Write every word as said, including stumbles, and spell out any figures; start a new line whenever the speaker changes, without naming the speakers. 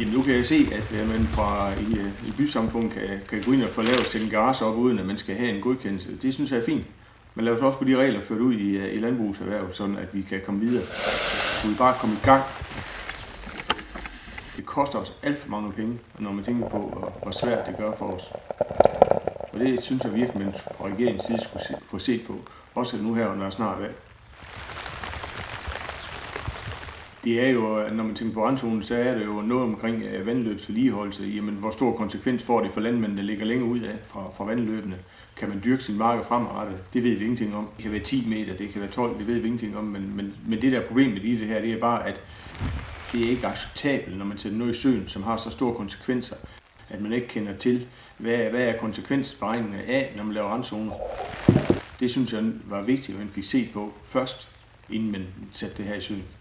Jamen nu kan jeg se, at man fra i, i bysamfundet kan, kan gå ind og få lavet sin garage op, uden at man skal have en godkendelse. Det synes jeg er fint. Man laver også for de regler ført ud i, i landbrugserhvervet, sådan at vi kan komme videre. Så vi bare komme i gang. Det koster os alt for mange penge, når man tænker på, hvor svært det gør for os. Og det synes jeg virkelig, man fra regeringens side skulle se, få set på. Også nu her, når der snart er valg. Det er jo, når man tænker på randzonen, så er det jo noget omkring vandløbsvedligeholdelse. Jamen, hvor stor konsekvens får det for landmændene, der ligger længere ud af fra, fra vandløbene? Kan man dyrke sin marker fremadrettet? Det ved vi ingenting om. Det kan være ti meter, det kan være tolv, det ved vi ingenting om. Men, men, men det der problemet i det her, det er bare, at det er ikke acceptabelt, når man sætter noget i søen, som har så store konsekvenser, at man ikke kender til, hvad, hvad er konsekvensberegningerne af, når man laver randzoner. Det synes jeg var vigtigt, at man fik set på først, inden man satte det her i søen.